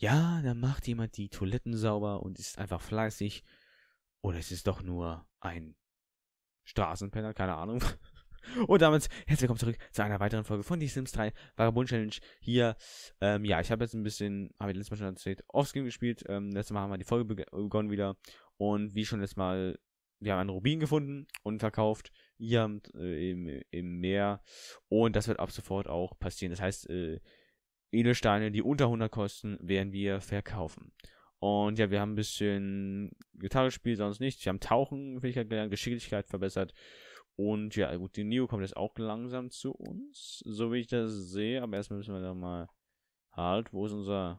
ja, da macht jemand die Toiletten sauber und ist einfach fleißig. Oder es ist doch nur ein Straßenpenner, keine Ahnung. Und damit herzlich willkommen zurück zu einer weiteren Folge von Die Sims 3 Vagabond Challenge. Hier, ja, ich habe jetzt ein bisschen, habe ich letztes Mal schon erzählt, Offscreen gespielt. Letztes Mal haben wir die Folge begonnen wieder. Und wie schon letztes Mal, wir haben einen Rubin gefunden und verkauft. Hier im Meer. Und das wird ab sofort auch passieren. Das heißt, Edelsteine, die unter 100 kosten, werden wir verkaufen. Und ja, wir haben ein bisschen Gitarre gespielt, sonst nichts. Wir haben Tauchen-Fähigkeit gelernt, Geschicklichkeit verbessert. Und ja, gut, die Neo kommt jetzt auch langsam zu uns, so wie ich das sehe. Aber erstmal müssen wir da mal. Halt, wo ist unser.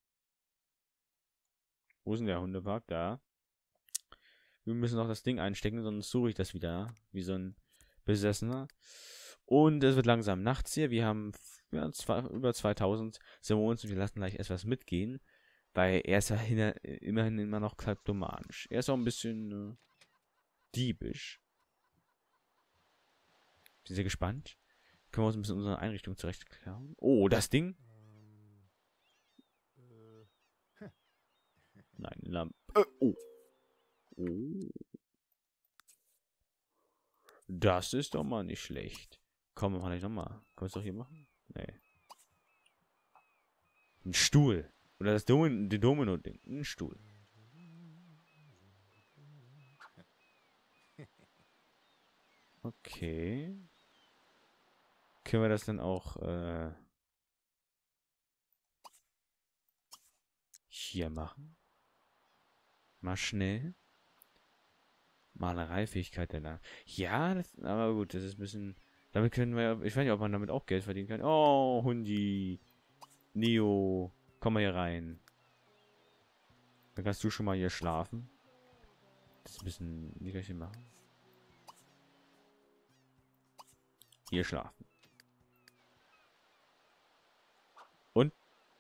Wo ist denn der Hundepark? Da. Wir müssen noch das Ding einstecken, sonst suche ich das wieder. Wie so ein Besessener. Und es wird langsam nachts hier. Wir haben ja, über 2000 Simones und wir lassen gleich etwas mitgehen. Weil er ist ja immerhin immer noch kleptomanisch. Er ist auch ein bisschen diebisch. Bin sehr gespannt. Können wir uns ein bisschen unsere Einrichtung zurechtklauen. Oh, das Ding? Nein, Lampe. Oh. Oh. Das ist doch mal nicht schlecht. Komm, wir machen gleich nochmal. Können wir es doch hier machen? Nee. Ein Stuhl. Oder das Domino-Ding. Ein Stuhl. Okay. Können wir das dann auch hier machen? Mal schnell. Malereifähigkeit der Ja, aber gut, das ist ein bisschen. Damit können wir. Ich weiß nicht, ob man damit auch Geld verdienen kann. Oh, Hundi. Neo. Komm mal hier rein. Dann kannst du schon mal hier schlafen. Das ist ein bisschen. Wie kann ich denn machen? Hier schlafen. Und?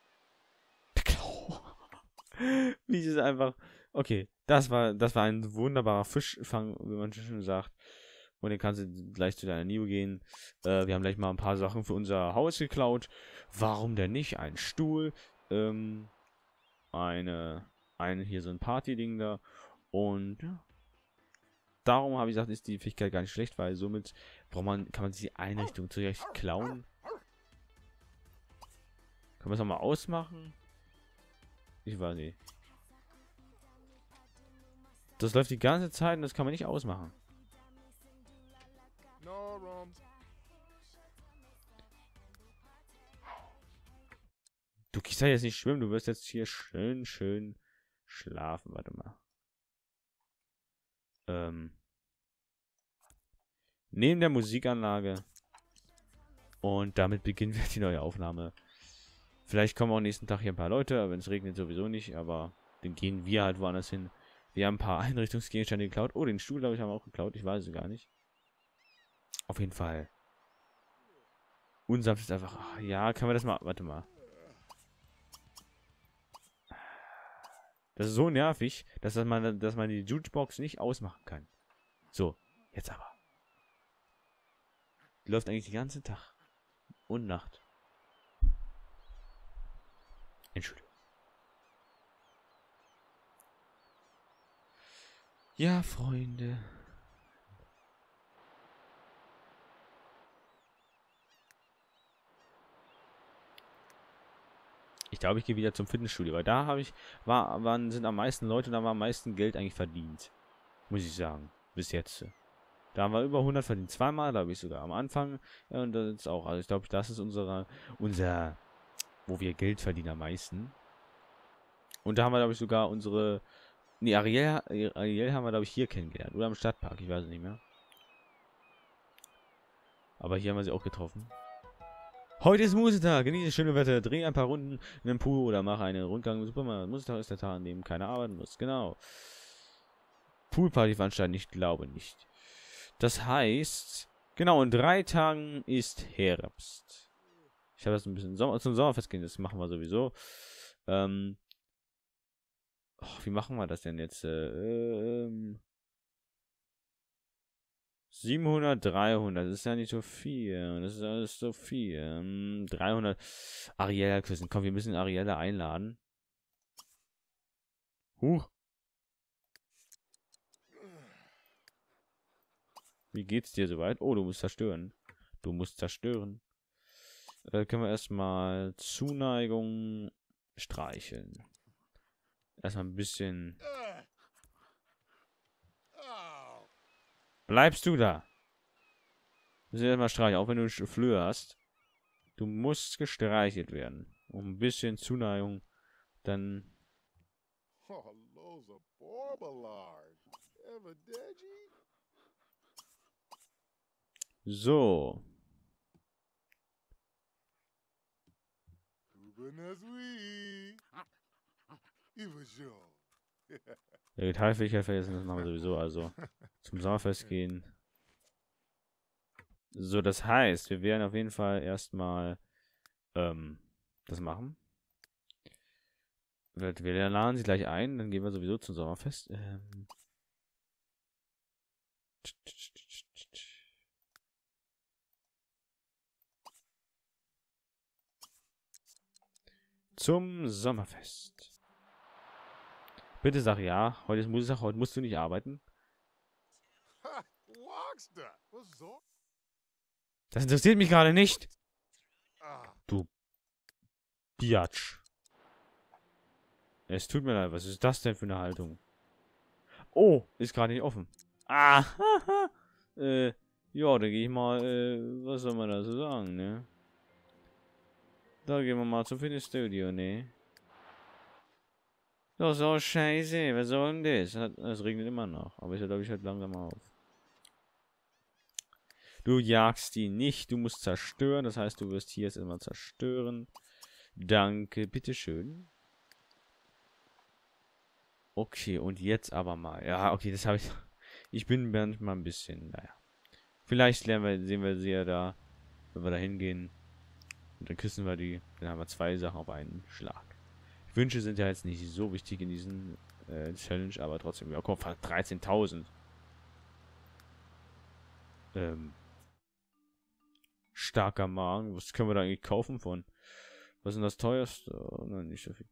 Wie ist es einfach. Okay, das war ein wunderbarer Fischfang, wie man schon sagt. Und den kannst du gleich zu deiner Neo gehen. Wir haben gleich mal ein paar Sachen für unser Haus geklaut. Warum denn nicht? Ein Stuhl, hier so ein Party-Ding da. Und ja, darum habe ich gesagt, ist die Fähigkeit gar nicht schlecht, weil somit kann man sich die Einrichtung zurecht klauen. Können wir es auch mal ausmachen? Ich weiß nicht. Das läuft die ganze Zeit und das kann man nicht ausmachen. Du gehst ja jetzt nicht schwimmen, du wirst jetzt hier schön schlafen. Warte mal. Neben der Musikanlage. Und damit beginnen wir die neue Aufnahme. Vielleicht kommen auch nächsten Tag hier ein paar Leute, aber wenn es regnet sowieso nicht, aber dann gehen wir halt woanders hin. Wir haben ein paar Einrichtungsgegenstände geklaut. Oh, den Stuhl, glaube ich, haben wir auch geklaut. Ich weiß es gar nicht. Auf jeden Fall. Unsanft ist einfach. Ach, ja, können wir das mal. Warte mal. Das ist so nervig, dass man die Jukebox nicht ausmachen kann. So, jetzt aber. Die läuft eigentlich den ganzen Tag. Und Nacht. Entschuldigung. Ja, Freunde. Ich glaube, ich gehe wieder zum Fitnessstudio, weil da sind am meisten Leute und da war am meisten Geld eigentlich verdient. Muss ich sagen. Bis jetzt. Da haben wir über 100 verdient. Zweimal, glaube ich sogar. Am Anfang. Ja, und das ist auch. Also ich glaube, das ist unser, wo wir Geld verdienen am meisten. Und da haben wir, glaube ich, sogar unsere. Nee, Ariel haben wir, glaube ich, hier kennengelernt. Oder im Stadtpark, ich weiß es nicht mehr. Aber hier haben wir sie auch getroffen. Heute ist Musetag, genieße das schöne Wetter, dreh ein paar Runden in den Pool oder mache einen Rundgang im Supermarkt. Musetag ist der Tag, an dem keiner arbeiten muss. Genau. Poolparty veranstalten, ich glaube nicht. Das heißt, genau, in 3 Tagen ist Herbst. Ich habe das ein bisschen zum Sommerfest gehen, das machen wir sowieso. Wie machen wir das denn jetzt? 700, 300, das ist ja nicht so viel. Das ist alles so viel. 300. Ariella küssen. Komm, wir müssen Ariella einladen. Huch. Wie geht's dir soweit? Oh, du musst zerstören. Du musst zerstören. Können wir erstmal Zuneigung streicheln. Erstmal ein bisschen. Bleibst du da? Müssen wir erstmal streicheln, auch wenn du Flöhe hast. Du musst gestreichelt werden. Um ein bisschen Zuneigung. Dann. So. Der Gitarrenfähigkeit vergessen, das machen wir sowieso. Also zum Sommerfest gehen. So, das heißt, wir werden auf jeden Fall erstmal das machen. Wir laden sie gleich ein, dann gehen wir sowieso zum Sommerfest. Zum Sommerfest. Bitte sag ja. Heute ist Montag, heute musst du nicht arbeiten. Das interessiert mich gerade nicht. Du Biatsch. Es tut mir leid, was ist das denn für eine Haltung? Oh, ist gerade nicht offen. Ah, ja, da gehe ich mal, was soll man da so sagen, ne? Da gehen wir mal zum Fitnessstudio, ne? Das ist auch scheiße, was soll denn das? Es regnet immer noch, aber ich glaube, ich halt langsam auf. Du jagst die nicht, du musst zerstören, das heißt, du wirst hier jetzt immer zerstören. Danke, bitteschön. Okay, und jetzt aber mal. Ja, okay, das habe ich. Ich bin manchmal ein bisschen, naja. Vielleicht sehen wir sie ja da, wenn wir da hingehen. Und dann küssen wir die. Dann haben wir 2 Sachen auf einen Schlag. Wünsche sind ja jetzt nicht so wichtig in diesem Challenge, aber trotzdem. Ja, komm, 13.000. Starker Magen. Was können wir da eigentlich kaufen von? Was ist denn das teuerste? Oh, nein, nicht so viel.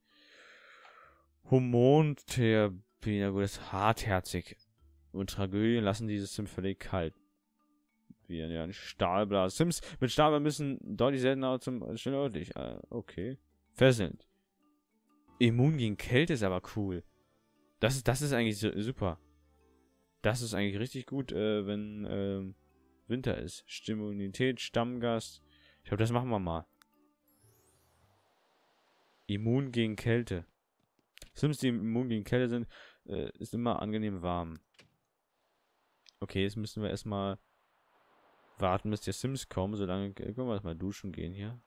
Hormontherapie, na gut, das ist hartherzig. Und Tragödien lassen dieses Sim völlig kalt. Wie ja ein Stahlblas. Sims mit Stahlblas müssen deutlich seltener zum deutlich. Okay. Fesselnd. Immun gegen Kälte ist aber cool. Das ist eigentlich super. Das ist eigentlich richtig gut, wenn Winter ist. Immunität, Stammgast. Ich glaube, das machen wir mal. Immun gegen Kälte. Sims, die immun gegen Kälte sind, ist immer angenehm warm. Okay, jetzt müssen wir erstmal warten, bis die Sims kommen. Solange können wir erstmal duschen gehen hier.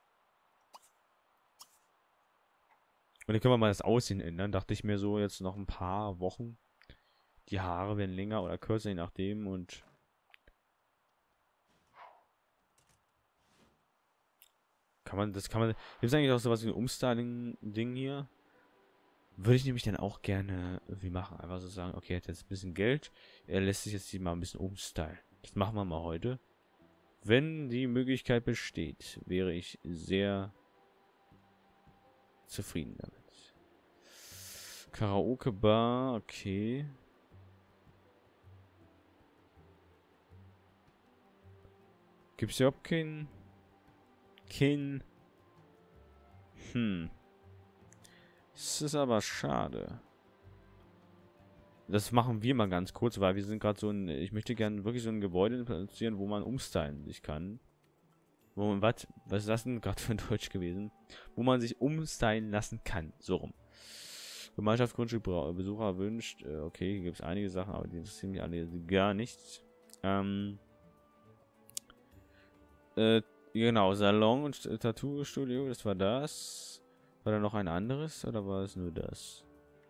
Und dann können wir mal das Aussehen ändern. Dachte ich mir so, jetzt noch ein paar Wochen. Die Haare werden länger oder kürzer, je nachdem. Und gibt es eigentlich auch sowas wie ein Umstyling-Ding hier? Würde ich nämlich dann auch gerne irgendwie machen. Einfach so sagen, okay, er hat jetzt ein bisschen Geld. Er lässt sich jetzt hier mal ein bisschen umstylen. Das machen wir mal heute. Wenn die Möglichkeit besteht, wäre ich sehr zufrieden damit. Karaoke-Bar, okay. Gibt es überhaupt keinen... Das ist aber schade. Das machen wir mal ganz kurz, weil wir sind gerade so ein... Ich möchte gerne wirklich so ein Gebäude platzieren, wo man umstylen sich kann. Wo man... Was ist das denn gerade für ein Deutsch gewesen? Wo man sich umstylen lassen kann. So rum. Gemeinschaft, Grundstück, Besucher wünscht. Okay, hier gibt es einige Sachen, aber die interessieren mich alle gar nicht. Genau, Salon und Tattoo-Studio, das war das. War da noch ein anderes oder war es nur das?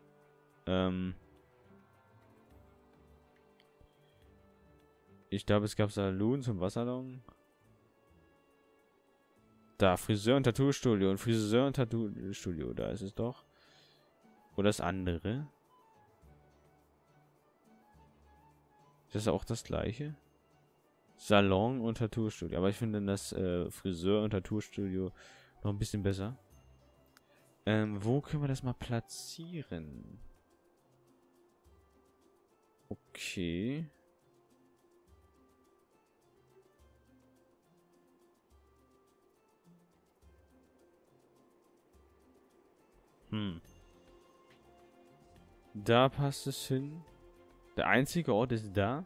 Ich glaube, es gab Salon zum Wassersalon. Da, Friseur und Tattoo-Studio. Und Friseur und Tattoo-Studio, da ist es doch. Oder das andere. Ist das auch das gleiche? Salon und Tattoo-Studio. Aber ich finde das Friseur und Tattoo-Studio noch ein bisschen besser. Wo können wir das mal platzieren? Okay. Da passt es hin. Der einzige Ort ist da.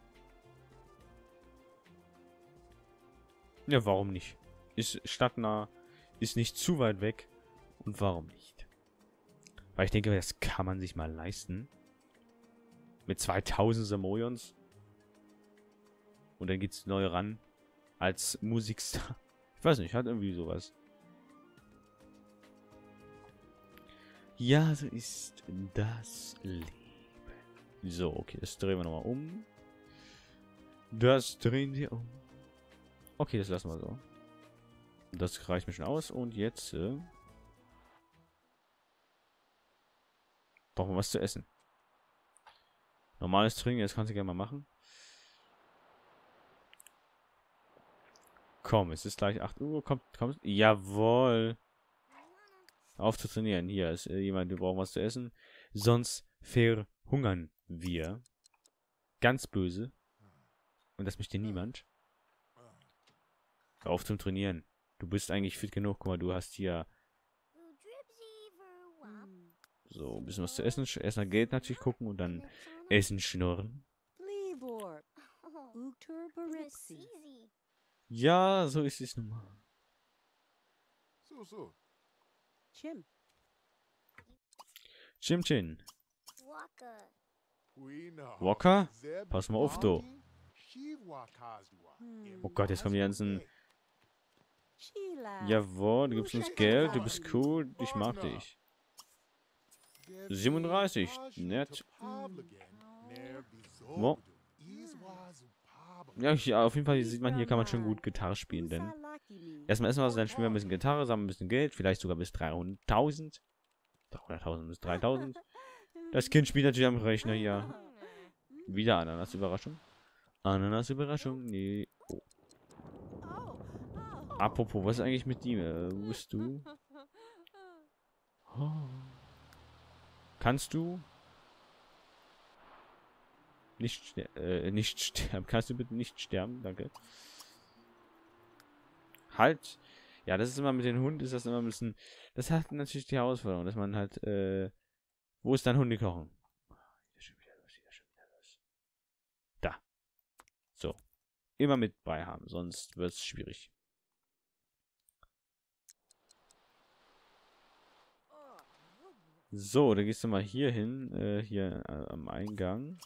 Ja, warum nicht? Ist stadtnah, ist nicht zu weit weg. Und warum nicht? Weil ich denke, das kann man sich mal leisten. Mit 2000 Samoyons. Und dann geht's neu ran. Als Musikstar. Ich weiß nicht, hat irgendwie sowas. Ja, so ist das Leben. So, okay, das drehen wir nochmal um. Das drehen wir um. Okay, das lassen wir so. Das reicht mir schon aus. Und jetzt brauchen wir was zu essen. Normales Trinken, das kannst du gerne mal machen. Komm, es ist gleich 8 Uhr. Kommt. Jawohl. Auf zu trainieren. Hier ist jemand, wir brauchen was zu essen. Sonst verhungern wir. Ganz böse. Und das möchte niemand. Auf zum Trainieren. Du bist eigentlich fit genug. Guck mal, du hast hier so ein bisschen was zu essen. Erst nach Geld natürlich gucken und dann Essen schnurren. Ja, so ist es nun mal. Chimchin. Walker? Pass mal auf, du. Oh Gott, jetzt kommen die ganzen... Jawohl, du gibst uns Geld, du bist cool, ich mag dich. 37, nett. Wo? Ja, auf jeden Fall sieht man, hier kann man schon gut Gitarre spielen, denn... Erstmal essen wir, dann spielen wir ein bisschen Gitarre, sammeln ein bisschen Geld, vielleicht sogar bis 300.000. 300.000 bis 3.000. Das Kind spielt natürlich am Rechner hier. Wieder Ananas-Überraschung. Ananas-Überraschung, nee. Oh. Apropos, was ist eigentlich mit dir? Wo bist du? Oh. Kannst du nicht sterben? Kannst du bitte nicht sterben? Danke. Halt. Ja, das ist immer mit den Hunden, ist das immer ein bisschen... Das hat natürlich die Herausforderung, dass man halt, wo ist dein Hundekochen? Da. So. Immer mit bei haben, sonst wird es schwierig. So, dann gehst du mal hier hin, hier am Eingang.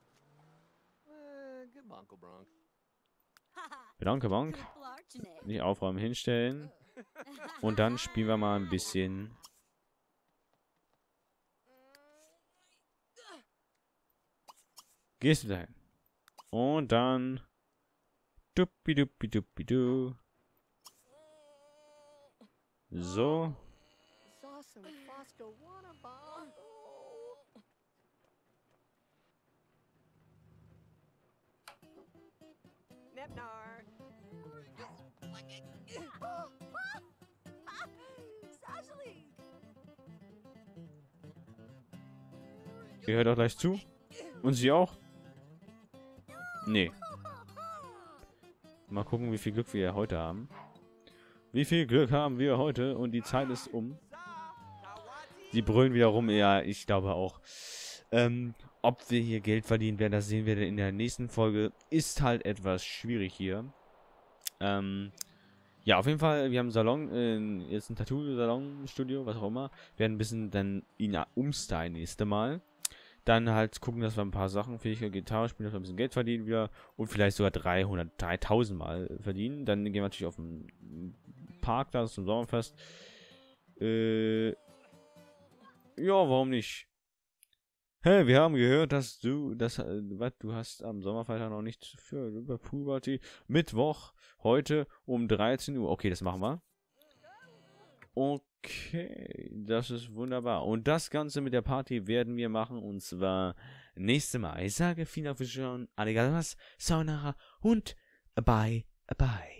Bedanke, Bank. Nicht aufräumen, hinstellen. Und dann spielen wir mal ein bisschen. Gehst du dahin. Und dann. Duppi-duppi-duppi-du. So. Ihr hört auch gleich zu. Und sie auch? Nee. Mal gucken, wie viel Glück wir heute haben. Wie viel Glück haben wir heute? Und die Zeit ist um. Sie brüllen wieder rum. Ja, ich glaube auch. Ob wir hier Geld verdienen werden, das sehen wir in der nächsten Folge. Ist halt etwas schwierig hier. Ja, auf jeden Fall, wir haben einen Salon, jetzt ein Tattoo-Salon-Studio, was auch immer. Wir werden ein bisschen dann ihn umstylen nächste Mal. Dann halt gucken, dass wir ein paar Sachen, fähige Gitarre spielen, dass wir ein bisschen Geld verdienen wieder. Und vielleicht sogar 3.000 Mal verdienen. Dann gehen wir natürlich auf den Parkplatz zum Sommerfest. Ja, warum nicht? Hey, wir haben gehört, dass du hast am Sommerfeiertag noch nicht für über Poolparty. Mittwoch, heute um 13 Uhr. Okay, das machen wir. Okay, das ist wunderbar. Und das Ganze mit der Party werden wir machen, und zwar nächste Mal. Ich sage vielen Dank fürs Schauen, arigato, sayonara und bye, bye.